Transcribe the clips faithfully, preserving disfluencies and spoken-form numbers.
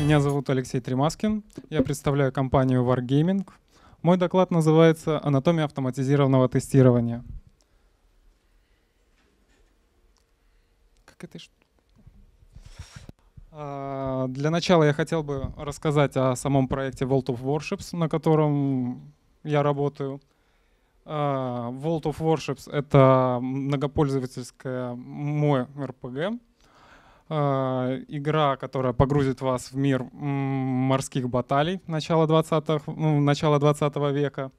Меня зовут Алексей Тремаскин. Я представляю компанию Wargaming. Мой доклад называется «Анатомия автоматизированного тестирования». Как это? Для начала я хотел бы рассказать о самом проекте World of Warships, на котором я работаю. World of Warships — это многопользовательская МО-эр пэ гэ. Игра, которая погрузит вас в мир морских баталий начала двадцатого, ну, начала двадцатого века.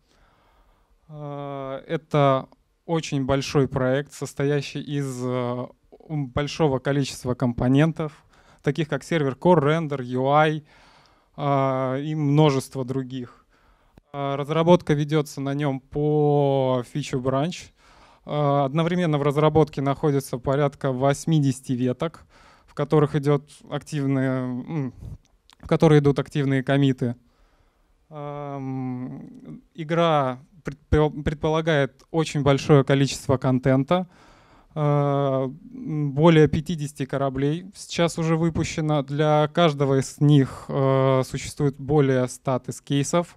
Это очень большой проект, состоящий из большого количества компонентов, таких как сервер Core, рендер, ю ай и множество других. Разработка ведется на нем по Feature Branch. Одновременно в разработке находится порядка восьмидесяти веток, в которых идет активные, в которые идут активные коммиты. Игра предполагает очень большое количество контента. Более пятидесяти кораблей сейчас уже выпущено. Для каждого из них существует более ста тест-кейсов.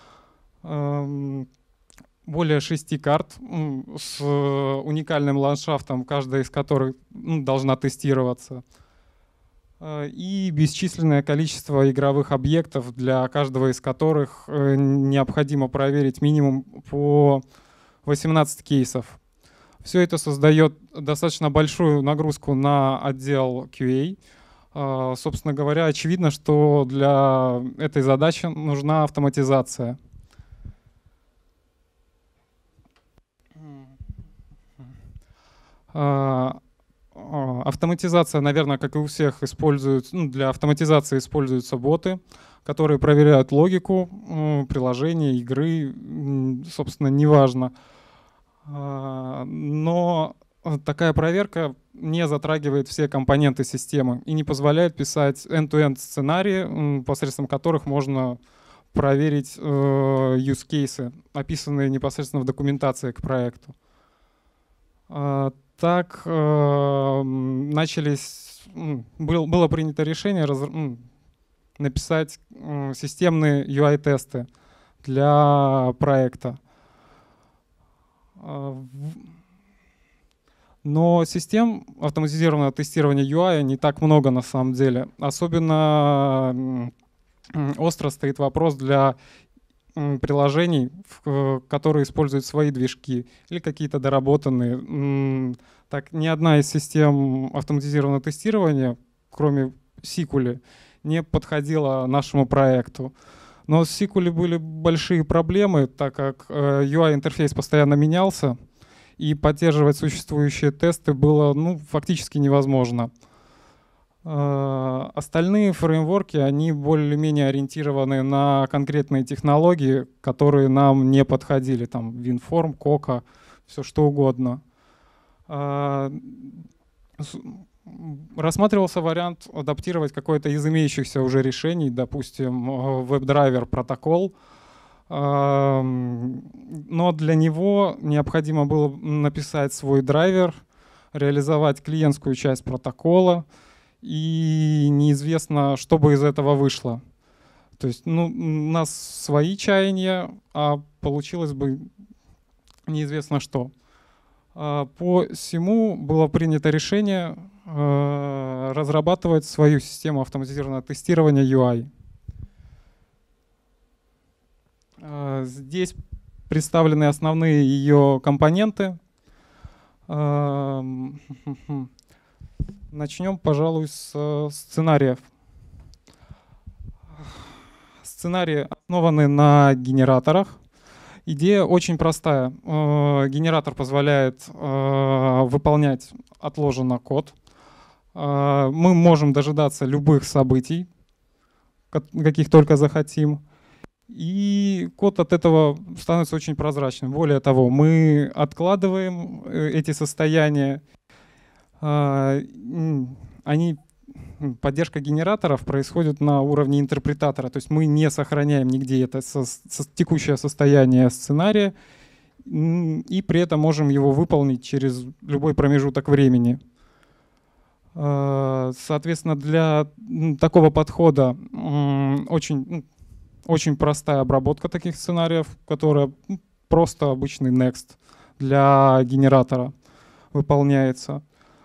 Более шести карт с уникальным ландшафтом, каждая из которых должна тестироваться. И бесчисленное количество игровых объектов, для каждого из которых необходимо проверить минимум по восемнадцать кейсов. Все это создает достаточно большую нагрузку на отдел кью эй. Собственно говоря, очевидно, что для этой задачи нужна автоматизация. Автоматизация, наверное, как и у всех, используют, ну, для автоматизации используются боты, которые проверяют логику приложения, игры, собственно, неважно. Но такая проверка не затрагивает все компоненты системы и не позволяет писать end-to-end сценарии, посредством которых можно проверить use cases, описанные непосредственно в документации к проекту. Так э, начались, был, было принято решение раз, написать э, системные ю ай-тесты для проекта. Но систем автоматизированного тестирования ю ай не так много на самом деле. Особенно э, остро стоит вопрос для приложений, которые используют свои движки или какие-то доработанные. Так, ни одна из систем автоматизированного тестирования, кроме сиквель, не подходила нашему проекту. Но с сиквель были большие проблемы, так как ю ай-интерфейс постоянно менялся, и поддерживать существующие тесты было, ну, фактически невозможно. Остальные фреймворки, они более-менее ориентированы на конкретные технологии, которые нам не подходили. Там WinForm, Coca, все что угодно. Рассматривался вариант адаптировать какой-то из имеющихся уже решений, допустим, WebDriver протокол. Но для него необходимо было написать свой драйвер, реализовать клиентскую часть протокола, и неизвестно, что бы из этого вышло. То есть, ну, у нас свои чаяния, а получилось бы неизвестно что. По всему было принято решение разрабатывать свою систему автоматизированного тестирования ю ай. Здесь представлены основные ее компоненты. Начнем, пожалуй, с сценариев. Сценарии основаны на генераторах. Идея очень простая. Генератор позволяет выполнять отложенно код. Мы можем дожидаться любых событий, каких только захотим. И код от этого становится очень прозрачным. Более того, мы откладываем эти состояния. Они, поддержка генераторов происходит на уровне интерпретатора, то есть мы не сохраняем нигде это со, со, текущее состояние сценария и при этом можем его выполнить через любой промежуток времени. Соответственно, для такого подхода очень, очень простая обработка таких сценариев, которая просто обычный next для генератора выполняется.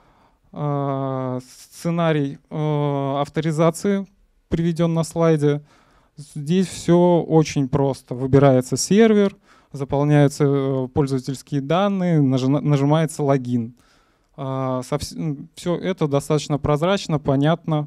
Сценарий авторизации приведен на слайде. Здесь все очень просто. Выбирается сервер, заполняются пользовательские данные, нажимается логин. Все это достаточно прозрачно, понятно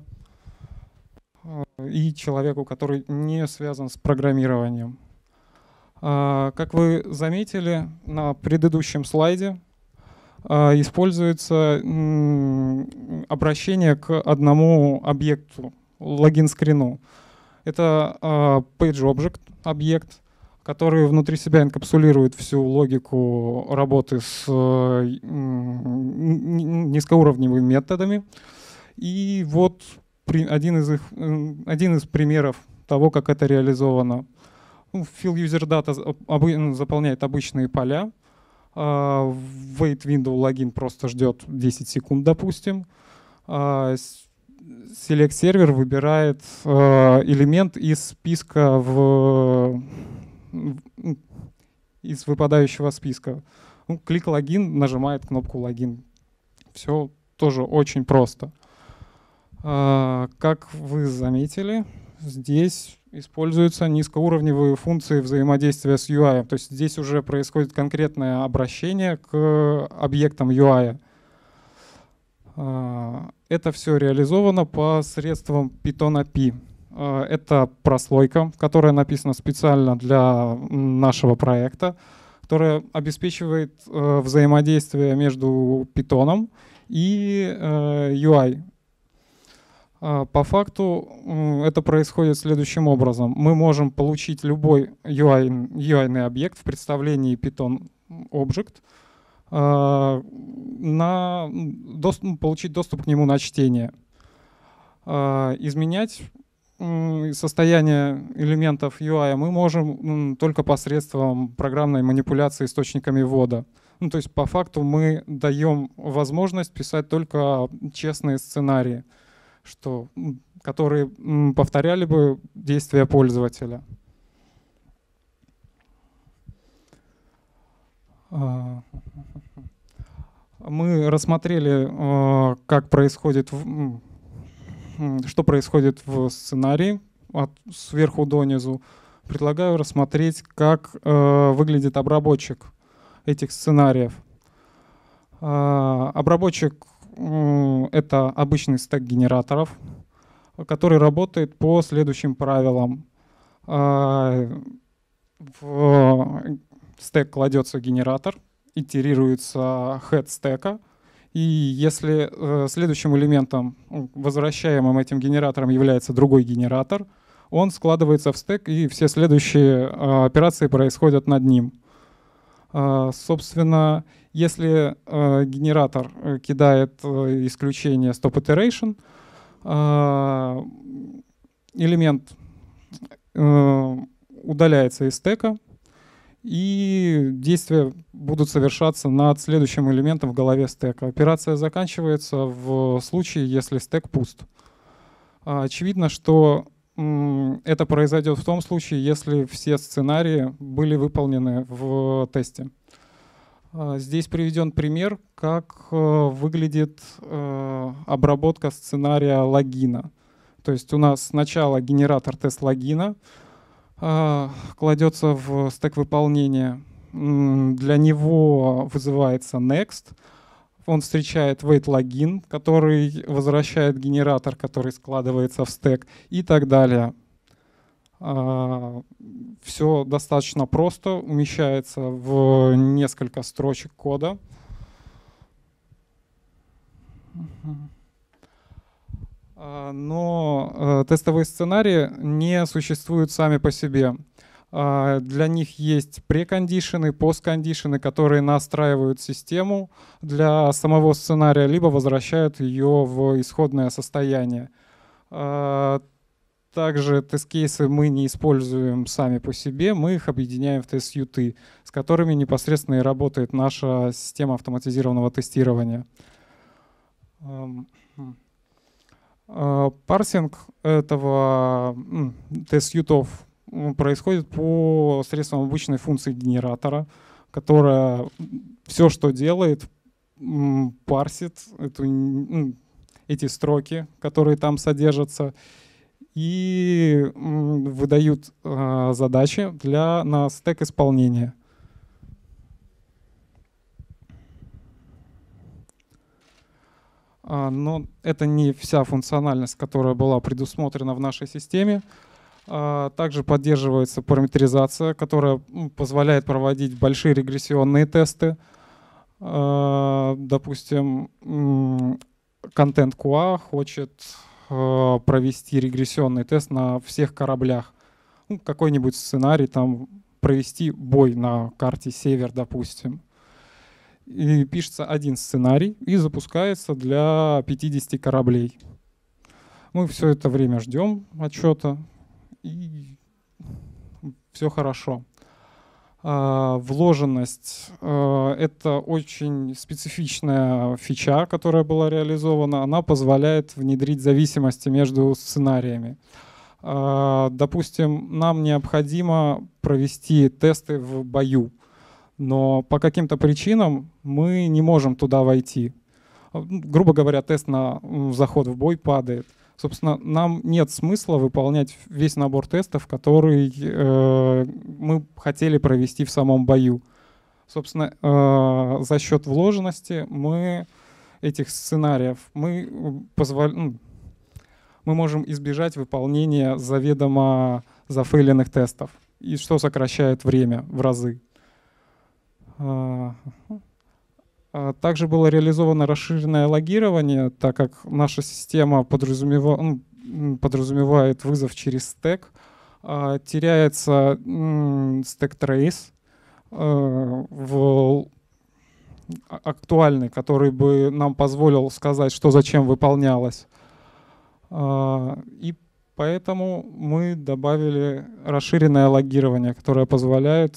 и человеку, который не связан с программированием. Как вы заметили на предыдущем слайде, используется обращение к одному объекту, логин-скрину. Это PageObject объект, который внутри себя инкапсулирует всю логику работы с низкоуровневыми методами. И вот один из, их, один из примеров того, как это реализовано. FillUserData заполняет обычные поля. Wait window логин просто ждет десять секунд, допустим. Select сервер выбирает элемент из списка в из выпадающего списка. Ну, клик логин, нажимает кнопку логин. Все тоже очень просто. Как вы заметили, здесь используются низкоуровневые функции взаимодействия с ю ай. То есть здесь уже происходит конкретное обращение к объектам ю ай. Это все реализовано посредством Python эй пи ай. Это прослойка, которая написана специально для нашего проекта, которая обеспечивает взаимодействие между Python и ю ай. По факту это происходит следующим образом. Мы можем получить любой ю ай, ю ай-ный объект в представлении Python Object, на, доступ, получить доступ к нему на чтение. Изменять состояние элементов ю ай мы можем только посредством программной манипуляции источниками ввода. Ну, то есть по факту мы даем возможность писать только честные сценарии, что, которые повторяли бы действия пользователя. Мы рассмотрели, как происходит, что происходит в сценарии от сверху донизу. Предлагаю рассмотреть, как выглядит обработчик этих сценариев. Обработчик — это обычный стек генераторов, который работает по следующим правилам. В стек кладется генератор, итерируется head стека, и если э, следующим элементом, возвращаемым этим генератором, является другой генератор, он складывается в стек, и все следующие э, операции происходят над ним. Э, собственно, если э, генератор кидает э, исключение stop iteration, э, элемент э, удаляется из стека, и действия будут совершаться над следующим элементом в голове стека. Операция заканчивается в случае, если стек пуст. Очевидно, что это произойдет в том случае, если все сценарии были выполнены в тесте. Здесь приведен пример, как выглядит обработка сценария логина. То есть у нас сначала генератор тест логина кладется в стек выполнения. Для него вызывается next. Он встречает wait логин, который возвращает генератор, который складывается в стек, и так далее. Все достаточно просто, умещается в несколько строчек кода. Но э, тестовые сценарии не существуют сами по себе. Э, для них есть прекондишены, посткондишены, которые настраивают систему для самого сценария, либо возвращают ее в исходное состояние. Э, также тест-кейсы мы не используем сами по себе, мы их объединяем в тест-сьюты, с которыми непосредственно и работает наша система автоматизированного тестирования. Парсинг этого тест-ютов происходит по средствам обычной функции генератора, которая все, что делает, парсит эту, эти строки, которые там содержатся, и выдают задачи для, на стэк исполнения. Но это не вся функциональность, которая была предусмотрена в нашей системе. Также поддерживается параметризация, которая позволяет проводить большие регрессионные тесты. Допустим, Content кью эй хочет провести регрессионный тест на всех кораблях. Ну, какой-нибудь сценарий, там, провести бой на карте Север, допустим. И пишется один сценарий и запускается для пятидесяти кораблей. Мы все это время ждем отчета, и все хорошо. А, вложенность а, — это очень специфичная фича, которая была реализована. Она позволяет внедрить зависимости между сценариями. А, допустим, нам необходимо провести тесты в бою, но по каким-то причинам мы не можем туда войти. Грубо говоря, тест на заход в бой падает. Собственно, нам нет смысла выполнять весь набор тестов, который э, мы хотели провести в самом бою. Собственно, э, за счет вложенности мы этих сценариев мы, позволь, ну, мы можем избежать выполнения заведомо зафейленных тестов, и что сокращает время в разы. Также было реализовано расширенное логирование, так как наша система подразумева... ну, подразумевает вызов через стэк. Теряется стэк трейс в актуальный, который бы нам позволил сказать, что зачем выполнялось. И поэтому мы добавили расширенное логирование, которое позволяет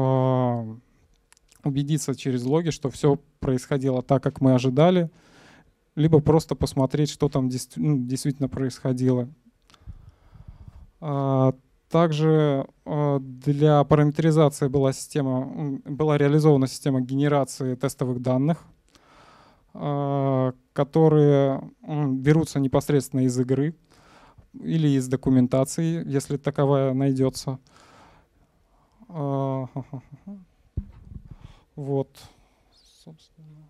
убедиться через логи, что все происходило так, как мы ожидали, либо просто посмотреть, что там действительно происходило. Также для параметризации была, система, была реализована система генерации тестовых данных, которые берутся непосредственно из игры или из документации, если таковая найдется. Вот, собственно.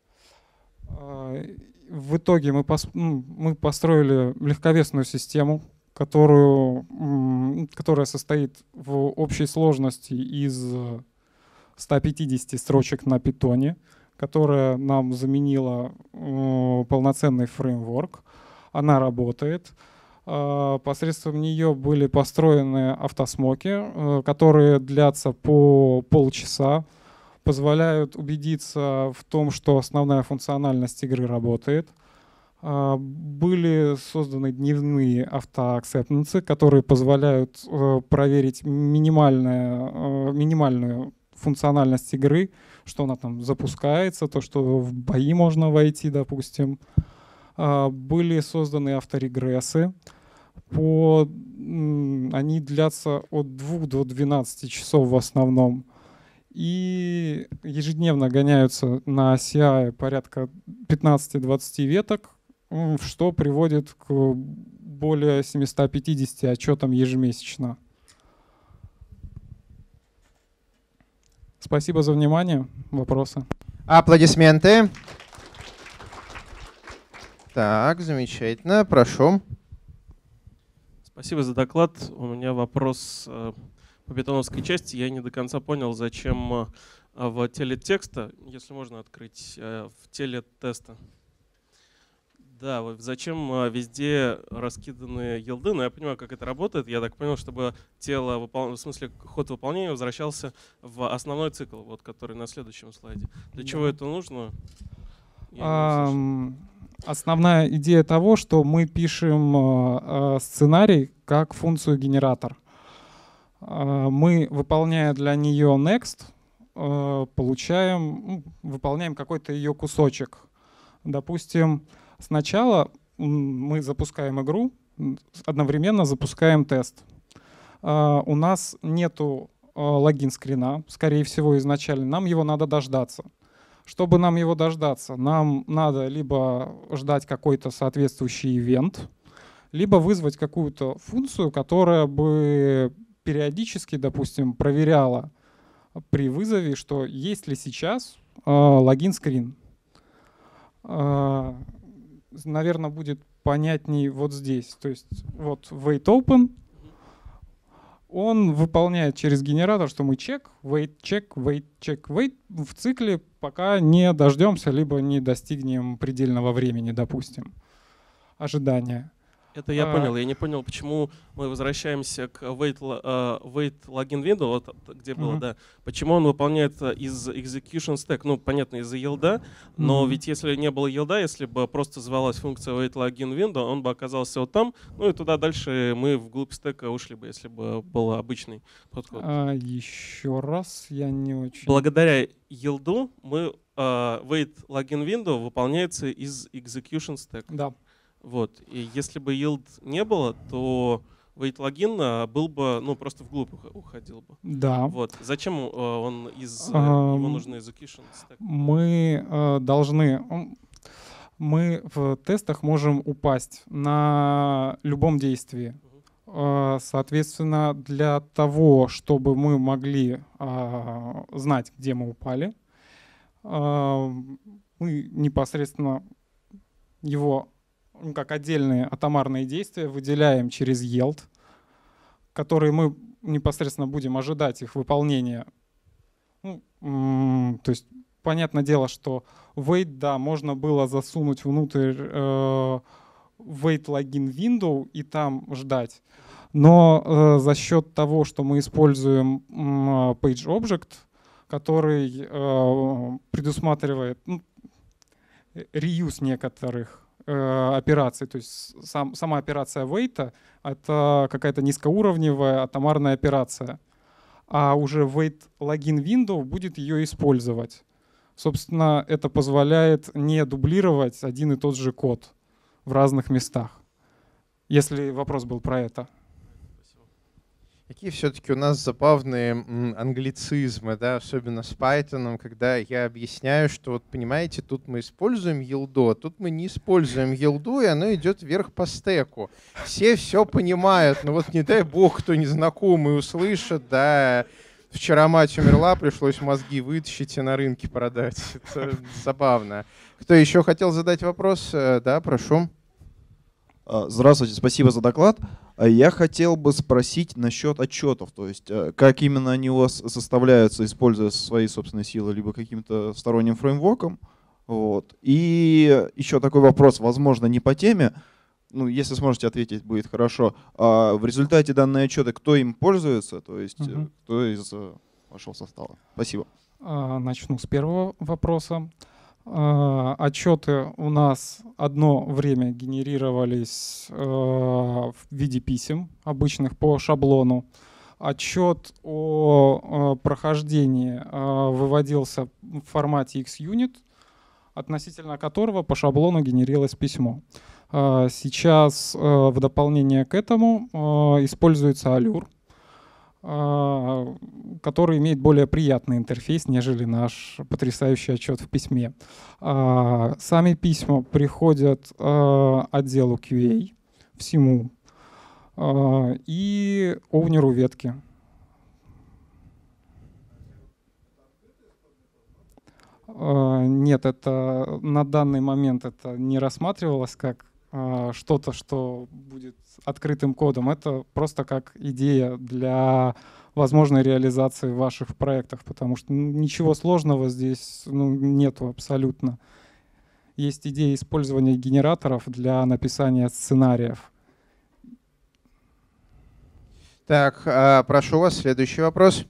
В итоге мы, пос, мы построили легковесную систему, которую, которая состоит в общей сложности из ста пятидесяти строчек на питоне, которая нам заменила полноценный фреймворк. Она работает. Посредством нее были построены автосмоки, которые длятся по полчаса, позволяют убедиться в том, что основная функциональность игры работает. Были созданы дневные автоакцептансы, которые позволяют проверить минимальную, минимальную функциональность игры, что она там запускается, то, что в бои можно войти, допустим. Были созданы авторегрессы. По, они длятся от двух до двенадцати часов в основном. И ежедневно гоняются на си ай порядка пятнадцати-двадцати веток, что приводит к более семистам пятидесяти отчетам ежемесячно. Спасибо за внимание. Вопросы? Аплодисменты. Так, замечательно. Прошу. Спасибо за доклад. У меня вопрос по питоновской части. Я не до конца понял, зачем в теле текста, если можно открыть, в теле теста. Да, вот зачем везде раскиданы елды, но я понимаю, как это работает. Я так понял, чтобы тело, в смысле ход выполнения возвращался в основной цикл, вот, который на следующем слайде. Для чего это нужно? Основная идея того, что мы пишем сценарий как функцию генератор. Мы, выполняя для нее next, получаем, выполняем какой-то ее кусочек. Допустим, Сначала мы запускаем игру, одновременно запускаем тест. У нас нету логин-скрина, скорее всего, изначально. Нам его надо дождаться. Чтобы нам его дождаться, нам надо либо ждать какой-то соответствующий ивент, либо вызвать какую-то функцию, которая бы периодически, допустим, проверяла при вызове, что есть ли сейчас э, логин-скрин. Э, наверное, будет понятней вот здесь. То есть вот waitOpen, он выполняет через генератор, что мы check, wait, check, wait, check, wait в цикле, пока не дождемся, либо не достигнем предельного времени, допустим, ожидания. Это я А, понял. Я не понял, почему мы возвращаемся к wait, uh, wait login window, вот где было, Мгм. да. Почему он выполняет из execution stack? Ну, понятно, из-за yield, но Мгм. ведь если не было yield, если бы просто звалась функция wait login window, он бы оказался вот там, ну и туда дальше мы вглубь стека ушли бы, если бы был обычный подход. А, еще раз, я не очень... Благодаря yield мы uh, wait login window выполняется из execution stack. Да. Вот. И если бы yield не было, то wait login был бы, ну, просто вглубь ух- уходил бы. Да. Вот. Зачем э, он из, э, Ам, его нужно execution stack? Мы э, должны... м, Мы в тестах можем упасть на любом действии. Э, Соответственно, для того, чтобы мы могли э, знать, где мы упали, э, мы непосредственно его, ну, как отдельные атомарные действия выделяем через yield, которые мы непосредственно будем ожидать их выполнения. Ну, м, то есть, понятное дело, что wait, да, можно было засунуть внутрь э, wait login window и там ждать. Но э, за счет того, что мы используем м, page object, который э, предусматривает ну, реюз некоторых э, операций, то есть сам, сама операция wait — это какая-то низкоуровневая атомарная операция, а уже wait login window будет ее использовать. Собственно, это позволяет не дублировать один и тот же код в разных местах. Если вопрос был про это. Какие все-таки у нас забавные м, англицизмы, да, особенно с Python, когда я объясняю, что вот понимаете, тут мы используем yield, а тут мы не используем yield, и оно идет вверх по стеку. Все все понимают, но вот не дай бог, кто незнакомый услышит, да, вчера мать умерла, пришлось мозги вытащить и на рынке продать. Это забавно. Кто еще хотел задать вопрос? Э, Да, прошу. А, Здравствуйте, спасибо за доклад. А Я хотел бы спросить насчет отчетов, то есть э, как именно они у вас составляются, используя свои собственные силы, либо каким-то сторонним фреймворком. Вот. И еще такой вопрос, возможно, не по теме, ну, если сможете ответить, будет хорошо. А в результате данные отчеты, кто им пользуется, то есть э, Мгм. кто из э, вашего состава? Спасибо. А, Начну с первого вопроса. А, Отчеты у нас одно время генерировались э, в виде писем обычных по шаблону. Отчет о э, прохождении э, выводился в формате XUnit, относительно которого по шаблону генерилось письмо. А, Сейчас э, в дополнение к этому э, используется Allure, а, который имеет более приятный интерфейс, нежели наш потрясающий отчет в письме. А, Сами письма приходят а, отделу кью эй, всему, а, и оунеру ветки. А, Нет, это на данный момент это не рассматривалось как а, что-то, что будет открытым кодом. Это просто как идея для возможной реализации в ваших проектах, потому что ну, ничего сложного здесь ну, нету абсолютно. Есть идея использования генераторов для написания сценариев. Так, а, прошу вас, следующий вопрос.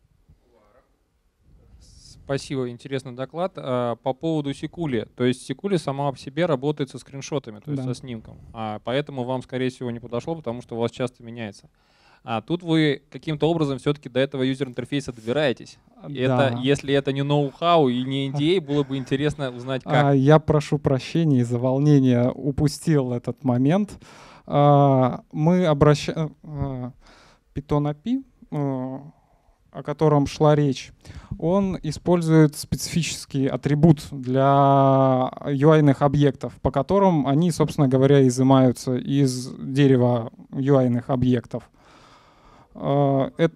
Спасибо, интересный доклад. А, По поводу Секули. То есть Секули сама по себе работает со скриншотами, то есть Да. со снимком. А поэтому вам, скорее всего, не подошло, потому что у вас часто меняется. А тут вы каким-то образом все-таки до этого юзер-интерфейса добираетесь. Да. Это, если это не ноу-хау и не эн ди эй, было бы интересно узнать, как. А, я прошу прощения, из-за волнения упустил этот момент. А, мы обращаем... Python эй пи ай, а, о котором шла речь, он использует специфический атрибут для ю ай-ных объектов, по которым они, собственно говоря, изымаются из дерева ю ай-ных объектов. Это,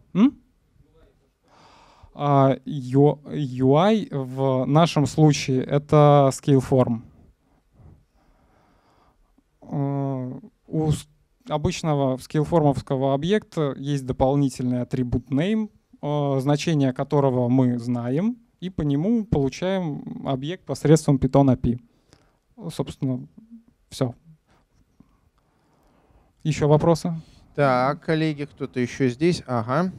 ю ай в нашем случае это scale-form. У обычного scale-формовского объекта есть дополнительный атрибут name, значение которого мы знаем, и по нему получаем объект посредством Python эй пи ай. Собственно, все. Еще вопросы? Так, коллеги, кто-то еще здесь? Ага.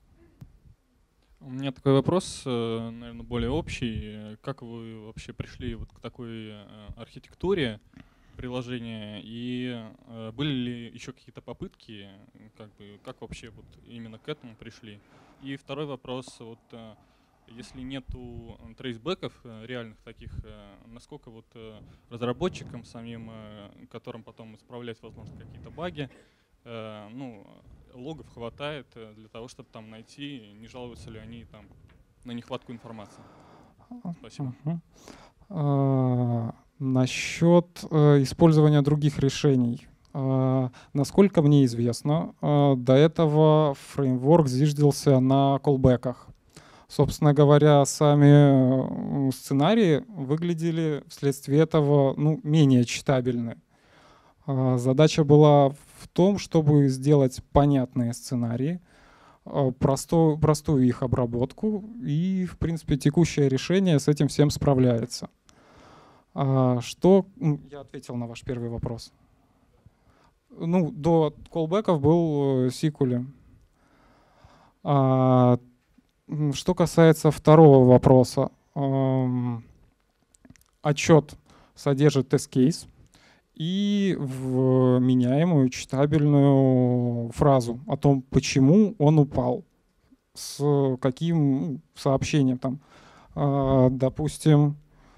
У меня такой вопрос, наверное, более общий. Как вы вообще пришли вот к такой архитектуре приложения, и были ли еще какие-то попытки, как бы, как вообще вот именно к этому пришли? И второй вопрос, вот если нету трейсбэков реальных таких, насколько вот разработчикам самим, которым потом исправлять, возможно, какие-то баги, ну, логов хватает для того, чтобы там найти, не жалуются ли они там на нехватку информации? Спасибо. Uh-huh. Насчет э, использования других решений. Э, насколько мне известно, э, до этого фреймворк зиждился на колбеках. Собственно говоря, сами сценарии выглядели вследствие этого ну, менее читабельны. Э, задача была в том, чтобы сделать понятные сценарии, э, простую, простую их обработку, и, в принципе, текущее решение с этим всем справляется. А, что... Я ответил на ваш первый вопрос. Ну, до колбеков был сиквел. А, что касается второго вопроса. А, отчет содержит тест-кейс и вменяемую читабельную фразу о том, почему он упал, с каким сообщением. Там, а, допустим,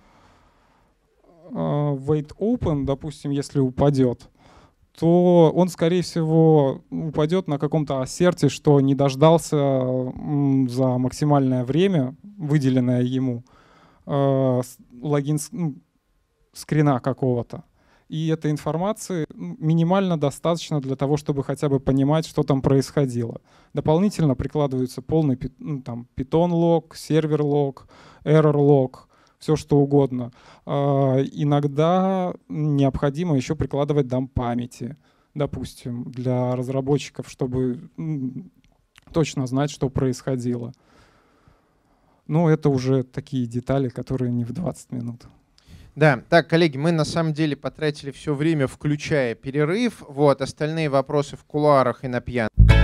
wait open, допустим, если упадет, то он, скорее всего, упадет на каком-то ассерте, что не дождался за максимальное время, выделенное ему, логин скрина какого-то. И этой информации минимально достаточно для того, чтобы хотя бы понимать, что там происходило. Дополнительно прикладывается полный ну, там, Python лог, сервер лог, error лог, все что угодно. Э, иногда необходимо еще прикладывать дамп памяти, допустим, для разработчиков, чтобы м, точно знать, что происходило. Но это уже такие детали, которые не в двадцать минут. Да, так, коллеги, мы на самом деле потратили все время, включая перерыв. Вот, остальные вопросы в кулуарах и на пьян.